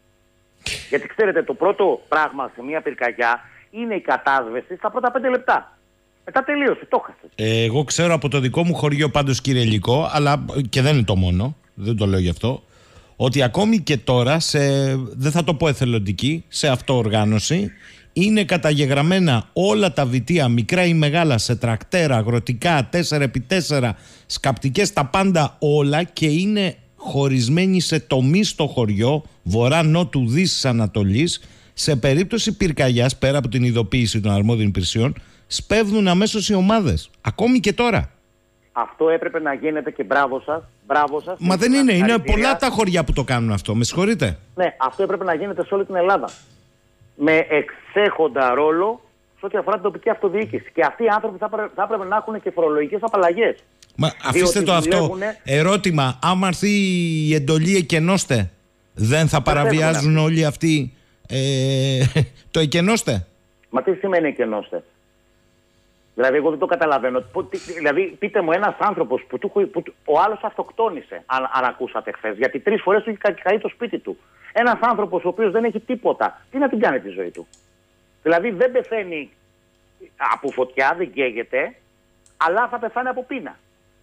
Γιατί ξέρετε, το πρώτο πράγμα σε μια πυρκαγιά είναι η κατάσβεση στα πρώτα πέντε λεπτά. Μετά τελείωσε, το χάσες. Εγώ ξέρω από το δικό μου χωριό πάντως, κύριε Λυκό, αλλά και δεν είναι το μόνο, δεν το λέω γι' αυτό, ότι ακόμη και τώρα, σε, δεν θα το πω εθελοντική, σε αυτοοργάνωση, είναι καταγεγραμμένα όλα τα βιτία, μικρά ή μεγάλα, σε τρακτέρα, αγροτικά, τέσσερα επί τέσσερα, σκαπτικές, τα πάντα όλα, και είναι χωρισμένοι σε τομείς στο χωριό, βορρά, νότου, δύσης, ανατολής. Σε περίπτωση πυρκαγιάς, πέρα από την ειδοποίηση των αρμόδιων υπηρεσιών, σπέβδουν αμέσως οι ομάδες. Ακόμη και τώρα. Αυτό έπρεπε να γίνεται και μπράβο σας. Μπράβο σας. Μα δεν είναι. Είναι πολλά τα χωριά που το κάνουν αυτό. Με συγχωρείτε. Ναι, αυτό έπρεπε να γίνεται σε όλη την Ελλάδα. Με εξέχοντα ρόλο σε ό,τι αφορά την τοπική αυτοδιοίκηση. Και αυτοί οι άνθρωποι θα, πρέ, θα έπρεπε να έχουν και φορολογικές απαλλαγές. Μα αφήστε το αυτό. Δουλεύουνε... Ερώτημα. Άμα έρθει η εντολή εκενώστε, δεν θα παραβιάζουν όλοι αυτοί ε, το εκενώστε? Μα τι σημαίνει εκενώστε? Δηλαδή, εγώ δεν το καταλαβαίνω. Δηλαδή, πείτε μου, ένας άνθρωπος που, του, που ο άλλος αυτοκτόνησε, αν, αν ακούσατε χθες, γιατί τρεις φορές του έχει καεί το σπίτι του. Ένας άνθρωπος ο οποίος δεν έχει τίποτα, τι να την κάνει τη ζωή του? Δηλαδή, δεν πεθαίνει από φωτιά, δεν καίγεται, αλλά θα πεθάνει από πείνα.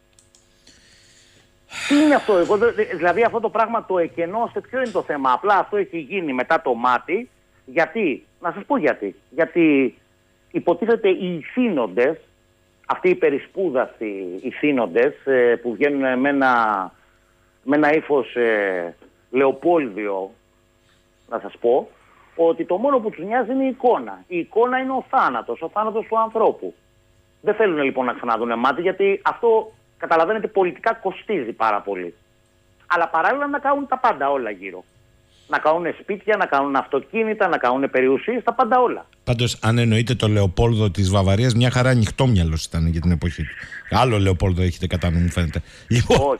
Τι είναι αυτό? Εγώ, δηλαδή, αυτό το πράγμα το εκενώστε, ποιο είναι το θέμα? Απλά αυτό έχει γίνει μετά το μάτι. Γιατί? Να σας πω γιατί. Γιατί υποτίθεται οι ηθήνοντες, αυτοί οι περισπούδαστοι ηθήνοντες ε, που βγαίνουν με ένα, με ένα ύφος ε, Λεοπόλδιο, να σας πω, ότι το μόνο που τους νοιάζει είναι η εικόνα. Η εικόνα είναι ο θάνατος, ο θάνατος του ανθρώπου. Δεν θέλουν λοιπόν να ξαναδούν μάτι, γιατί αυτό, καταλαβαίνετε, πολιτικά κοστίζει πάρα πολύ. Αλλά παράλληλα να κάνουν τα πάντα όλα γύρω. Να κάνουν σπίτια, να κάνουν αυτοκίνητα, να κάνουν περιουσίες, τα πάντα όλα. Πάντως, αν εννοείται το Λεοπόλδο της Βαβαρίας, μια χαρά ανοιχτόμυαλος ήταν για την εποχή του. Άλλο Λεοπόλδο έχετε κατά νου, μου φαίνεται. Λοιπόν,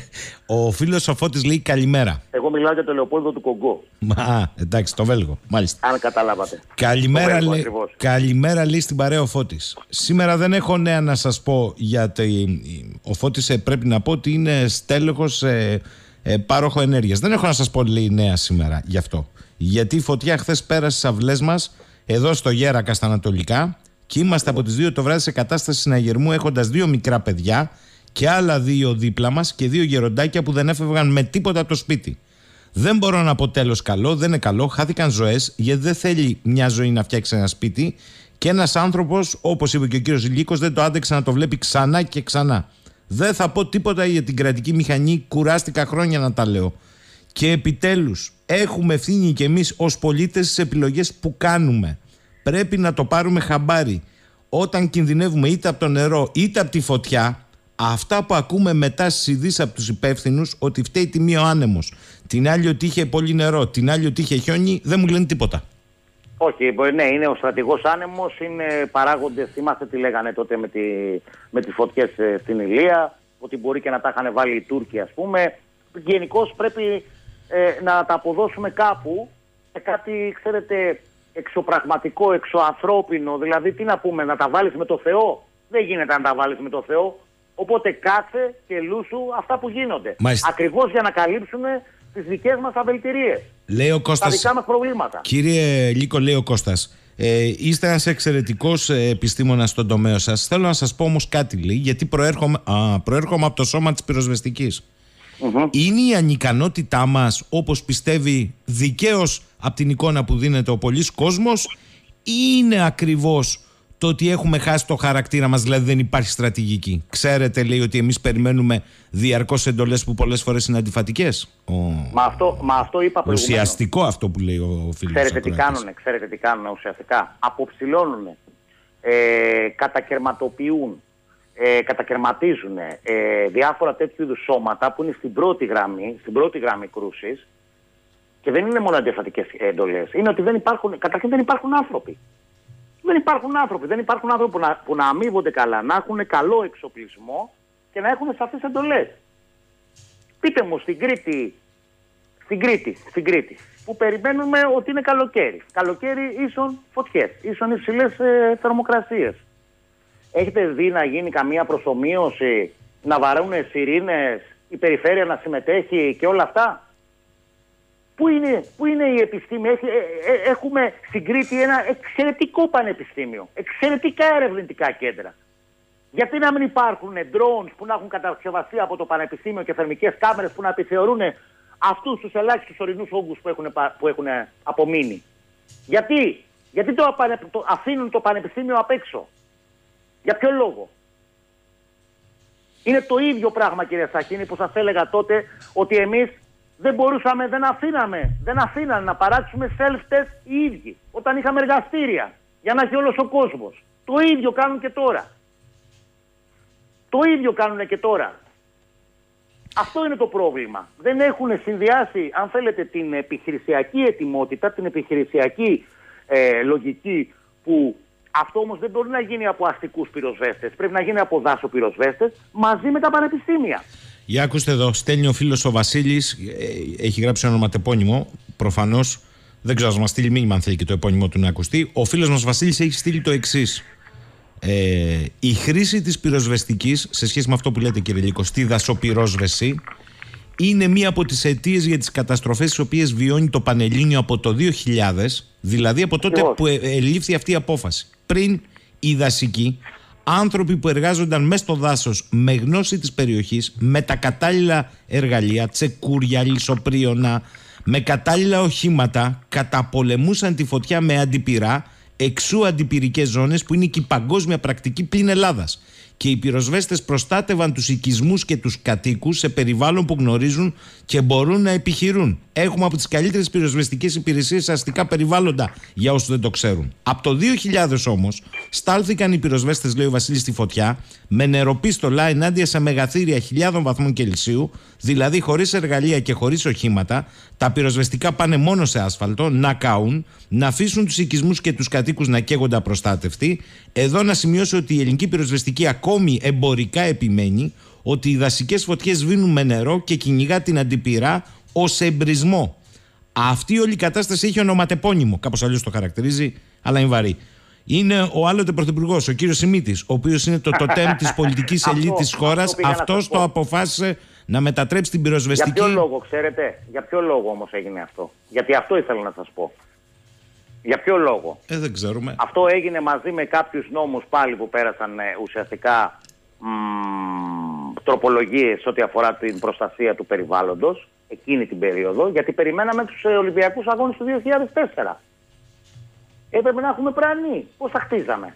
ο φίλος ο Φώτης λέει καλημέρα. Εγώ μιλάω για το Λεοπόλδο του Κογκό. Μα, εντάξει, το Βέλγο, μάλιστα. Αν καταλάβατε. Καλημέρα, Βέλγο, λέει, καλημέρα λέει στην παρέα ο Φώτης. Σήμερα δεν έχω νέα να σας πω, γιατί ο Φώτης πρέπει να πω ότι είναι στέλεχος ε, ε, πάροχο ενέργειας. Δεν έχω να σας πω, λέει, νέα σήμερα γι' αυτό. Γιατί η φωτιά χθες πέρασε στις αυλές μας εδώ στο Γέρακα στα Ανατολικά και είμαστε από τις δύο το βράδυ σε κατάσταση συναγερμού, έχοντας δύο μικρά παιδιά και άλλα δύο δίπλα μας και δύο γεροντάκια που δεν έφευγαν με τίποτα από το σπίτι. Δεν μπορώ να πω τέλος καλό, δεν είναι καλό, χάθηκαν ζωές, γιατί δεν θέλει μια ζωή να φτιάξει ένα σπίτι και ένας άνθρωπος, όπως είπε και ο κύριος Λύκος, δεν το άντεξε να το βλέπει ξανά και ξανά. Δεν θα πω τίποτα για την κρατική μηχανή, κουράστηκα χρόνια να τα λέω. Και επιτέλους έχουμε ευθύνη και εμείς ως πολίτες στις επιλογές που κάνουμε. Πρέπει να το πάρουμε χαμπάρι. Όταν κινδυνεύουμε είτε από το νερό είτε από τη φωτιά, αυτά που ακούμε μετά στις ειδήσεις από τους υπεύθυνους, ότι φταίει τη μία ο άνεμος, την άλλη ότι είχε πολύ νερό, την άλλη ότι είχε χιόνι, δεν μου λένε τίποτα. Όχι, ναι, είναι ο στρατηγός άνεμος, είναι παράγοντες, θυμάστε τι λέγανε τότε με, τη, με τις φωτιές στην Ηλία, ότι μπορεί και να τα είχαν βάλει οι Τούρκοι, ας πούμε. Γενικώς πρέπει ε, να τα αποδώσουμε κάπου σε κάτι, ξέρετε, εξωπραγματικό, εξωανθρώπινο. Δηλαδή, τι να πούμε, να τα βάλεις με το Θεό. Δεν γίνεται να τα βάλεις με το Θεό. Οπότε κάτσε και λούσου αυτά που γίνονται. Μάλιστα. Ακριβώς για να καλύψουν τις δικές μας αβελτηρίες. Λέει ο Κώστας, τα δικά μας προβλήματα. Κύριε Λύκο, λέει ο Κώστας, ε, είστε ένας εξαιρετικός ε, επιστήμονας στον τομέα σας. Θέλω να σας πω όμως κάτι, λέει, γιατί προέρχομαι, α, προέρχομαι από το σώμα της πυροσβεστικής. Mm-hmm. Είναι η ανικανότητά μας, όπως πιστεύει δικαίως από την εικόνα που δίνεται ο πολλής κόσμος, ή είναι ακριβώς το ότι έχουμε χάσει το χαρακτήρα μας, δηλαδή δεν υπάρχει στρατηγική? Ξέρετε, λέει, ότι εμείς περιμένουμε διαρκώς εντολές που πολλές φορές είναι αντιφατικές. Ο... Μα, αυτό, μα αυτό είπα προηγουμένως. Ουσιαστικό αυτό που λέει ο φίλος. Ξέρετε τι κάνουνε, ξέρετε τι κάνουνε ουσιαστικά. Αποψηλώνουνε, ε, κατακαιρματοποιούν, ε, κατακαιρματίζουν ε, διάφορα τέτοιου είδους σώματα που είναι στην πρώτη γραμμή, στην πρώτη γραμμή κρούσης, και δεν είναι μόνο αντιφατικές εντολές. Είναι ότι δεν υπάρχουν, καταρχήν δεν υπάρχουν άνθρωποι. Δεν υπάρχουν άνθρωποι. Δεν υπάρχουν άνθρωποι που να, που να αμείβονται καλά, να έχουν καλό εξοπλισμό και να έχουν σαφείς εντολές. Πείτε μου, στην Κρήτη, στην Κρήτη, στην Κρήτη, που περιμένουμε ότι είναι καλοκαίρι. Καλοκαίρι ίσον φωτιές, ίσον υψηλές ε, θερμοκρασίες. Έχετε δει να γίνει καμία προσομοίωση, να βαρούν σιρήνες, η περιφέρεια να συμμετέχει και όλα αυτά? Πού είναι, πού είναι η επιστήμη? Έχει, ε, ε, έχουμε στην Κρήτη ένα εξαιρετικό πανεπιστήμιο, εξαιρετικά ερευνητικά κέντρα. Γιατί να μην υπάρχουν drones που να έχουν κατασκευαστεί από το πανεπιστήμιο και θερμικές κάμερες που να επιθεωρούν αυτούς τους ελάχιστους ορεινούς όγκους που έχουν, που έχουν απομείνει? Γιατί, γιατί το, το αφήνουν το πανεπιστήμιο απ' έξω? Για ποιο λόγο? Είναι το ίδιο πράγμα, κύριε Σαχίνη, που σας έλεγα τότε, ότι εμείς δεν μπορούσαμε, δεν αφήναμε, δεν αφήνανε να παράξουμε self-test οι ίδιοι όταν είχαμε εργαστήρια για να έχει όλος ο κόσμος. Το ίδιο κάνουν και τώρα. Το ίδιο κάνουν και τώρα. Αυτό είναι το πρόβλημα. Δεν έχουν συνδυάσει, αν θέλετε, την επιχειρησιακή ετοιμότητα, την επιχειρησιακή ε, λογική, που αυτό όμως δεν μπορεί να γίνει από αστικούς πυροσβέστες. Πρέπει να γίνει από δάσο πυροσβέστες μαζί με τα πανεπιστήμια. Για ακούστε εδώ, στέλνει ο φίλος ο Βασίλης, ε, έχει γράψει ένα ονοματεπώνυμο, προφανώς δεν ξέρω, να μας στείλει μήνυμα αν θέλει και το επώνυμο του να ακουστεί. Ο φίλος μας Βασίλης έχει στείλει το εξής. Ε, η χρήση της πυροσβεστικής, σε σχέση με αυτό που λέτε, κύριε Λύκο, στη δασοπυρόσβεση, είναι μία από τις αιτίες για τις καταστροφές τις οποίες βιώνει το Πανελλήνιο από το δύο χιλιάδες, δηλαδή από τότε που ελήφθη αυτή η απόφαση. Πριν οι δασικοί, άνθρωποι που εργάζονταν μέσα στο δάσος με γνώση της περιοχής, με τα κατάλληλα εργαλεία, τσεκούρια, λισοπρίωνα, με κατάλληλα οχήματα, καταπολεμούσαν τη φωτιά με αντιπυρά, εξού αντιπυρικές ζώνες που είναι και η παγκόσμια πρακτική πλην Ελλάδας. και οι πυροσβέστες προστάτευαν τους οικισμούς και τους κατοίκους σε περιβάλλον που γνωρίζουν και μπορούν να επιχειρούν. Έχουμε από τις καλύτερες πυροσβεστικές υπηρεσίες σε αστικά περιβάλλοντα, για όσους δεν το ξέρουν. Από το δύο χιλιάδες όμως στάλθηκαν οι πυροσβέστες, λέει ο Βασίλης, στη φωτιά με νεροπίστολα ενάντια σε μεγαθύρια χιλιάδων βαθμών Κελσίου, δηλαδή χωρίς εργαλεία και χωρίς οχήματα. Τα πυροσβεστικά πάνε μόνο σε άσφαλτο, να καούν, να αφήσουν τους οικισμούς και τους κατοίκους να καίγονται απροστάτευτοι. Εδώ να σημειώσω ότι η ελληνική πυροσβεστική ακόμη εμπορικά επιμένει ότι οι δασικές φωτιές σβήνουν με νερό και κυνηγά την αντιπυρά ως εμπρισμό. Αυτή όλη η κατάσταση έχει ονοματεπώνυμο, κάπως αλλιώς το χαρακτηρίζει, αλλά είναι βαρύ. Είναι ο άλλοτε πρωθυπουργός, ο κύριος Σιμίτης, ο οποίος είναι το τοτέμ της πολιτικής ελίτ της χώρας. Αυτός το αποφάσισε να μετατρέψει την πυροσβεστική. Για ποιο λόγο, ξέρετε, για ποιο λόγο όμως έγινε αυτό? Γιατί αυτό ήθελα να σας πω. Για ποιο λόγο? Ε, δεν ξέρουμε. Αυτό έγινε μαζί με κάποιους νόμους πάλι που πέρασαν ε, ουσιαστικά μ, τροπολογίες ό,τι αφορά την προστασία του περιβάλλοντος εκείνη την περίοδο, γιατί περιμέναμε τους ε, Ολυμπιακούς Αγώνες του δύο χιλιάδες τέσσερα. Έπρεπε να έχουμε πρανή. Πώς θα χτίζαμε?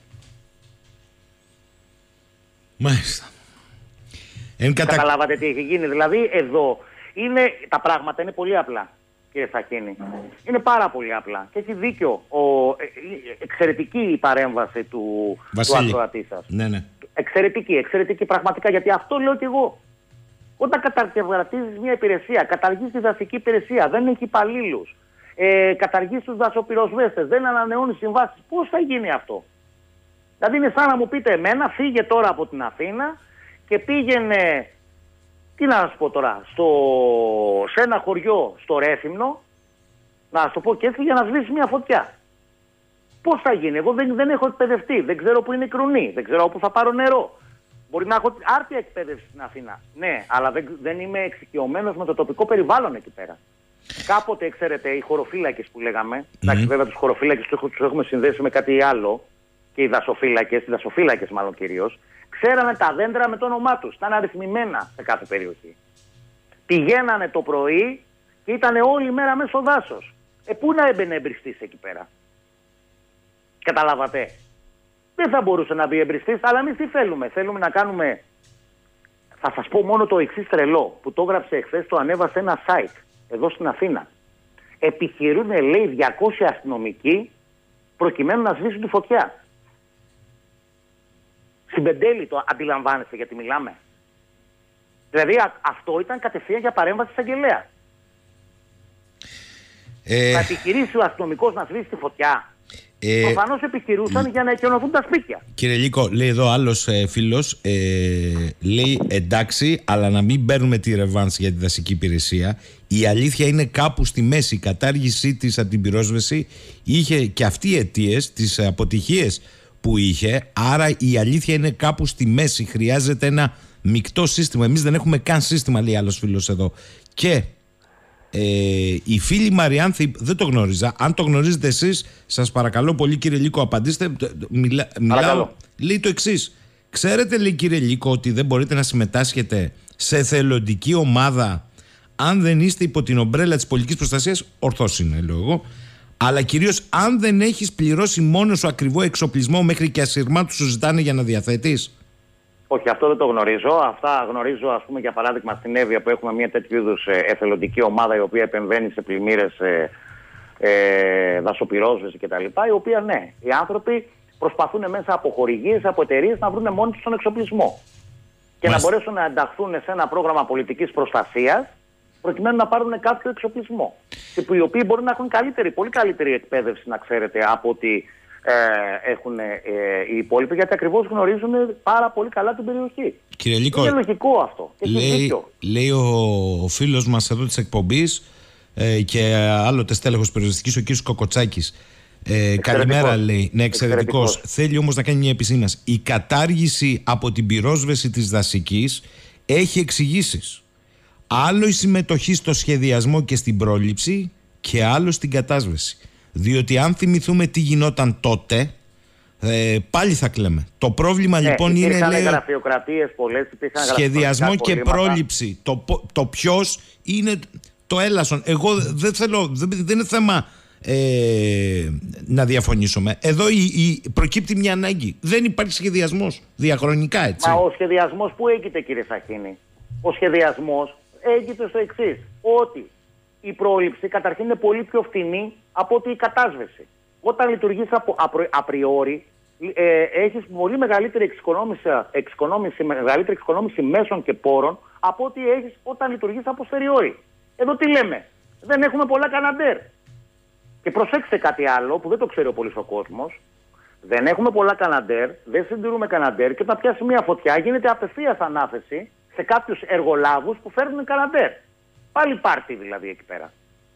Μάλιστα. Εν κατα... Καταλάβατε τι έχει γίνει? Δηλαδή εδώ είναι, τα πράγματα είναι πολύ απλά, κύριε Σαχίνη. Είναι πάρα πολύ απλά. Και έχει δίκιο. Ο, ε, εξαιρετική η παρέμβαση του, του ακροατή σας. Ναι, ναι. Εξαιρετική, εξαιρετική πραγματικά. Γιατί αυτό λέω κι εγώ. Όταν καταρτίζεις μια υπηρεσία, καταργείς τη δασική υπηρεσία, δεν έχει υπαλλήλους, ε, καταργείς τους δασοπυροσβέστες, δεν ανανεώνεις συμβάσεις, πώς θα γίνει αυτό? Δηλαδή είναι σαν να μου πείτε εμένα, φύγε τώρα από την Αθήνα και πήγαινε, τι να σας πω τώρα, στο, σε ένα χωριό στο Ρέθυμνο, να σας το πω και έτσι, για να σβήσει μια φωτιά. Πώς θα γίνει? Εγώ δεν, δεν έχω εκπαιδευτεί, δεν ξέρω που είναι η Κρουνή, δεν ξέρω που θα πάρω νερό. Μπορεί να έχω άρτια εκπαίδευση στην Αθήνα. Ναι, αλλά δεν, δεν είμαι εξοικειωμένος με το τοπικό περιβάλλον εκεί πέρα. Κάποτε, ξέρετε, οι χωροφύλακες που λέγαμε, mm-hmm. εντάξει, βέβαια τους χωροφύλακες τους έχουμε συνδέσει με κάτι άλλο, και οι δασοφύλακες, οι δασοφύλακες μάλλον κυρίως, ξέρανε τα δέντρα με το όνομά τους. Ήταν αριθμημένα σε κάθε περιοχή. Πηγαίνανε το πρωί και ήταν όλη μέρα μέσα στο δάσος. Ε, πού να έμπαινε εμπριστής εκεί πέρα? Καταλάβατε? Δεν θα μπορούσε να μπει εμπριστής, αλλά εμείς τι θέλουμε? Θέλουμε να κάνουμε... Θα σας πω μόνο το εξής τρελό, που το έγραψε εχθές, το ανέβασε ένα site εδώ στην Αθήνα. Επιχειρούν, λέει, διακόσιοι αστυνομικοί προκειμένου να σβήσουν τη φωτιά. Συμπεντέλη, το αντιλαμβάνεστε γιατί μιλάμε? Δηλαδή α, αυτό ήταν κατευθείαν για παρέμβαση εισαγγελέα. Ε... Θα επιχειρήσει ο αστυνομικός να σβήσει τη φωτιά? Ε, Προφανώς επιχειρούσαν ε, για να εκενωθούν τα σπίτια. Κύριε Λύκο, λέει εδώ άλλος ε, φίλος, ε, λέει εντάξει, αλλά να μην παίρνουμε τη ρεβάνση για τη δασική υπηρεσία. Η αλήθεια είναι κάπου στη μέση. Η κατάργησή της από την πυρόσβεση είχε και αυτή οι αιτίες, τις αποτυχίες που είχε. Άρα η αλήθεια είναι κάπου στη μέση. Χρειάζεται ένα μεικτό σύστημα. Εμείς δεν έχουμε καν σύστημα, λέει άλλος φίλος εδώ. Και Ε, η φίλη Μαριάνθη δεν το γνώριζα. Αν το γνωρίζετε εσείς, σας παρακαλώ πολύ, κύριε Λύκο, απαντήστε. Μιλά, μιλάω, λέει το εξής. Ξέρετε, λέει, κύριε Λύκο, ότι δεν μπορείτε να συμμετάσχετε σε εθελοντική ομάδα αν δεν είστε υπό την ομπρέλα της πολιτικής προστασίας? Ορθώς είναι, λέω εγώ. Αλλά κυρίως αν δεν έχεις πληρώσει μόνο σου ακριβό εξοπλισμό μέχρι και ασυρμάτου σου ζητάνε για να διαθέτεις. Όχι, αυτό δεν το γνωρίζω. Αυτά γνωρίζω, ας πούμε, για παράδειγμα στην Εύβοια, που έχουμε μια τέτοιου είδους εθελοντική ομάδα η οποία επεμβαίνει σε πλημμύρες, ε, ε, δασοπυρόσβεση κτλ. Η οποία, ναι, οι άνθρωποι προσπαθούν μέσα από χορηγίες, από εταιρείες να βρουν μόνοι τους τον εξοπλισμό. Και Μάλιστα. να μπορέσουν να ενταχθούν σε ένα πρόγραμμα πολιτικής προστασίας προκειμένου να πάρουν κάποιο εξοπλισμό. Και που οι οποίοι μπορούν να έχουν καλύτερη, πολύ καλύτερη εκπαίδευση, να ξέρετε, από ότι Ε, έχουν ε, οι υπόλοιποι, γιατί ακριβώς γνωρίζουν πάρα πολύ καλά την περιοχή. Κύριε Λύκο, είναι λογικό αυτό. Και λέει, λέει ο, ο φίλος μας εδώ της εκπομπής ε, και άλλοτε στέλεχος περιοριστικής, ο κύριος Κοκοτσάκης. Ε, καλημέρα, λέει. Ναι, εξαιρετικός. εξαιρετικός. Θέλει όμως να κάνει μια επισήμανση. Η κατάργηση από την πυρόσβεση της δασικής έχει εξηγήσεις. Άλλο η συμμετοχή στο σχεδιασμό και στην πρόληψη, και άλλο στην κατάσβεση. Διότι αν θυμηθούμε τι γινόταν τότε, ε, πάλι θα κλαίμε. Το πρόβλημα ναι, λοιπόν είναι, λέει, γραφειοκρατίες πολλές, σχεδιασμό και πρόληψη. Το, το ποιος είναι το έλασον. Εγώ δεν θέλω, δεν, δεν είναι θέμα ε, να διαφωνήσουμε. Εδώ η, η, προκύπτει μια ανάγκη. Δεν υπάρχει σχεδιασμός διαχρονικά, έτσι. Μα ο σχεδιασμός που έγκυται, κύριε Σαχίνη? Ο σχεδιασμός έγκυται στο εξής, ότι η πρόληψη καταρχήν είναι πολύ πιο φθηνή από ότι η κατάσβεση. Όταν λειτουργείς απριόρι, ε, έχεις πολύ μεγαλύτερη εξοικονόμηση, εξοικονόμηση, μεγαλύτερη εξοικονόμηση μέσων και πόρων από ότι έχεις όταν λειτουργείς αποστεριόρι. Εδώ τι λέμε? Δεν έχουμε πολλά καναντέρ. Και προσέξτε κάτι άλλο που δεν το ξέρει ο πολύς ο κόσμος. Δεν έχουμε πολλά καναντέρ, δεν συντηρούμε καναντέρ και όταν πιάσει μια φωτιά γίνεται απευθείας ανάθεση σε κάποιους εργολάβους που φέρνουν καναντέρ. Πάλι πάρτι δηλαδή εκεί πέρα.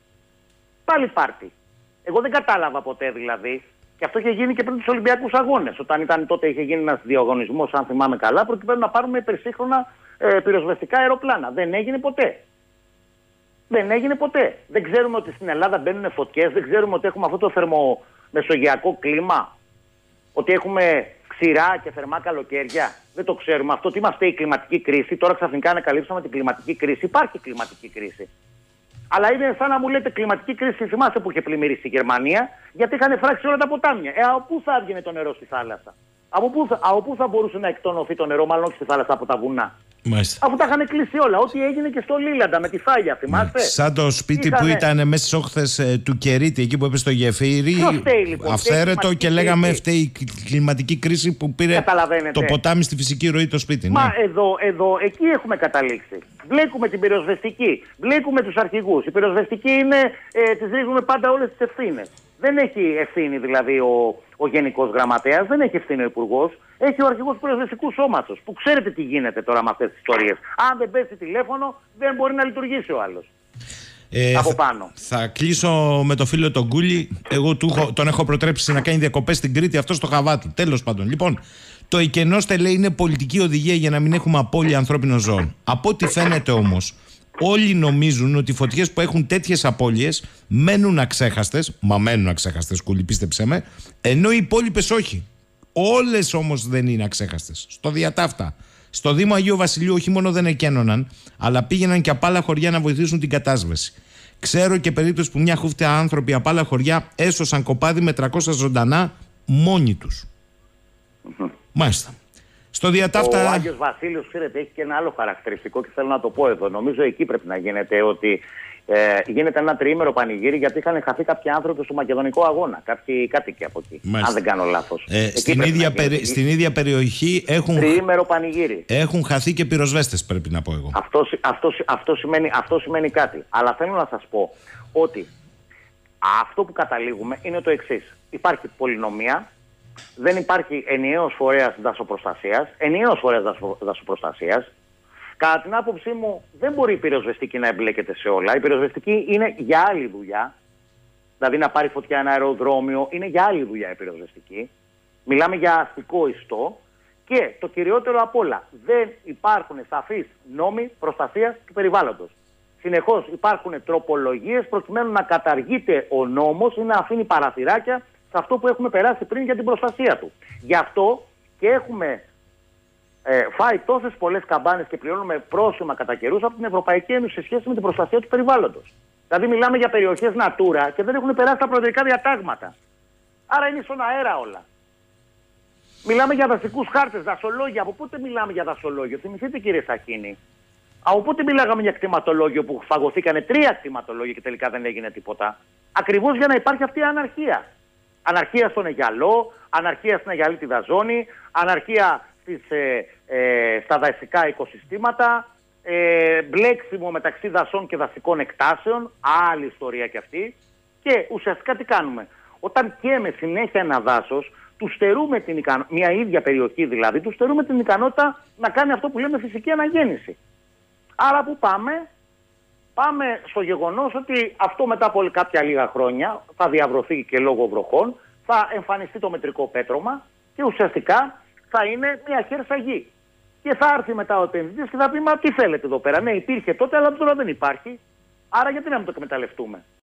Πάλι πάρτι. Εγώ δεν κατάλαβα ποτέ δηλαδή, και αυτό είχε γίνει και πριν τους Ολυμπιακούς Αγώνες. Όταν ήταν τότε είχε γίνει ένας διαγωνισμός, αν θυμάμαι καλά, προκειμένου να πάρουμε υπερσύγχρονα ε, πυροσβεστικά αεροπλάνα. Δεν έγινε ποτέ. Δεν έγινε ποτέ. Δεν ξέρουμε ότι στην Ελλάδα μπαίνουν φωτιές, δεν ξέρουμε ότι έχουμε αυτό το θερμομεσογειακό κλίμα, ότι έχουμε ξηρά και θερμά καλοκαίρια. Δεν το ξέρουμε αυτό. Τι είμαστε η κλιματική κρίση? Τώρα ξαφνικά ανακαλύψαμε την κλιματική κρίση. Υπάρχει κλιματική κρίση. Αλλά είναι σαν να μου λέτε κλιματική κρίση. Θυμάστε που είχε πλημμυρίσει η Γερμανία, γιατί είχαν φράξει όλα τα ποτάμια. Ε, από πού θα έβγαινε το νερό στη θάλασσα? Από πού θα, από πού θα μπορούσε να εκτονωθεί το νερό, μάλλον στη θάλασσα, από τα βουνά? Μάλιστα. Αφού τα είχαν κλείσει όλα. Ό,τι έγινε και στο Λίλαντα με τη Φάλια, θυμάστε. Ναι. Σαν το σπίτι είχανε... που ήταν μέσα στις όχθες ε, του Κερίτη, εκεί που έπεσε το γεφύρι. Φταίει, λοιπόν, αυθαίρετο, και λέγαμε φταίει η κλιματική κρίση που πήρε το ποτάμι στη φυσική ροή το σπίτι. Μα ναι. εδώ, εδώ, εκεί έχουμε καταλήξει. Μπλέκουμε την πυροσβεστική, μπλέκουμε τους αρχηγούς. Η πυροσβεστική είναι, ε, τις ρίχνουμε πάντα όλες τις ευθύνες. Δεν έχει ευθύνη δηλαδή ο, ο Γενικός Γραμματέας, δεν έχει ευθύνη ο Υπουργός. Έχει ο αρχηγός του πυροσβεστικού σώματος, που ξέρετε τι γίνεται τώρα με αυτές τις ιστορίες. Αν δεν πέσει τηλέφωνο, δεν μπορεί να λειτουργήσει ο άλλος. Ε, από πάνω. Θα, θα κλείσω με το φίλο τον Κούλη. Εγώ του, τον έχω προτρέψει να κάνει διακοπές στην Κρήτη, αυτό στο χαβά του. Τέλος πάντων. Λοιπόν, το εκενώστε λέει είναι πολιτική οδηγία για να μην έχουμε απώλεια ανθρώπινων ζώων. Από ό,τι φαίνεται όμως, όλοι νομίζουν ότι οι φωτιές που έχουν τέτοιες απώλειες μένουν αξέχαστες. Μα μένουν αξέχαστες, Κούλη, πίστεψέ με. Ενώ οι υπόλοιπες όχι. Όλες όμως δεν είναι αξέχαστες. Στο διατάφτα. Στο Δήμο Αγίου Βασιλείου όχι μόνο δεν εκένωναν, αλλά πήγαιναν και απ' άλλα χωριά να βοηθήσουν την κατάσβεση. Ξέρω και περίπτωση που μια χούφτια άνθρωποι απ' άλλα χωριά έσωσαν κοπάδι με τριακόσια ζωντανά μόνοι τους. Mm-hmm. Μάλιστα. Στο διατάφτα... Ο Άγιος Βασίλειος, ξέρετε, έχει και ένα άλλο χαρακτηριστικό και θέλω να το πω εδώ. Νομίζω εκεί πρέπει να γίνεται ότι ε, γίνεται ένα τριήμερο πανηγύρι, γιατί είχαν χαθεί κάποιοι άνθρωποι στο Μακεδονικό Αγώνα. Κάποιοι κάτοικοι από εκεί. Μάλιστα. Αν δεν κάνω λάθος. Ε, στην, ίδια περι... στην ίδια περιοχή έχουν, τριήμερο πανηγύρι. Έχουν χαθεί και πυροσβέστες, πρέπει να πω εγώ. Αυτό, αυτό, αυτό, σημαίνει, αυτό σημαίνει κάτι. Αλλά θέλω να σας πω ότι αυτό που καταλήγουμε είναι το εξής. Υπάρχει πολυνομία. Δεν υπάρχει ενιαίος φορέας δασοπροστασίας, ενιαίος φορέας δασοπροστασίας. Κατά την άποψή μου, δεν μπορεί η πυροσβεστική να εμπλέκεται σε όλα. Η πυροσβεστική είναι για άλλη δουλειά. Δηλαδή, να πάρει φωτιά ένα αεροδρόμιο είναι για άλλη δουλειά η πυροσβεστική. Μιλάμε για αστικό ιστό. Και το κυριότερο απ' όλα, δεν υπάρχουν σαφείς νόμοι προστασίας του περιβάλλοντος. Συνεχώς υπάρχουν τροπολογίες προκειμένου να καταργείται ο νόμος ή να αφήνει παραθυράκια σε αυτό που έχουμε περάσει πριν για την προστασία του. Γι' αυτό και έχουμε ε, φάει τόσες πολλές καμπάνες και πληρώνουμε πρόσημα κατά καιρούς από την Ευρωπαϊκή Ένωση σε σχέση με την προστασία του περιβάλλοντος. Δηλαδή μιλάμε για περιοχές Natura και δεν έχουν περάσει τα προεδρικά διατάγματα. Άρα είναι στον αέρα όλα. Μιλάμε για δασικούς χάρτες, δασολόγια. Από πότε μιλάμε για δασολόγιο? Θυμηθείτε, κύριε Σαχίνη. Από πότε μιλάγαμε για κτηματολόγιο που φαγωθήκανε τρία κτηματολόγια και τελικά δεν έγινε τίποτα? Ακριβώς για να υπάρχει αυτή η αναρχία. Αναρχία στον Αιγιαλό, αναρχία στην Αιγιαλίτιδα ζώνη, αναρχία στις, ε, ε, στα δασικά οικοσυστήματα, ε, μπλέξιμο μεταξύ δασών και δασικών εκτάσεων, άλλη ιστορία κι αυτή. Και ουσιαστικά τι κάνουμε? Όταν καίμε συνέχεια ένα δάσος, του στερούμε την ικανότητα, μια ίδια περιοχή δηλαδή, του στερούμε την ικανότητα να κάνει αυτό που λέμε φυσική αναγέννηση. Άρα που πάμε? Πάμε στο γεγονός ότι αυτό μετά από κάποια λίγα χρόνια θα διαβρωθεί και λόγω βροχών, θα εμφανιστεί το μετρικό πέτρωμα και ουσιαστικά θα είναι μια χέρσα γη. Και θα έρθει μετά ο επενδυτής και θα πει: μα τι θέλετε εδώ πέρα? Ναι, υπήρχε τότε, αλλά τώρα δεν υπάρχει. Άρα γιατί να μην το εκμεταλλευτούμε?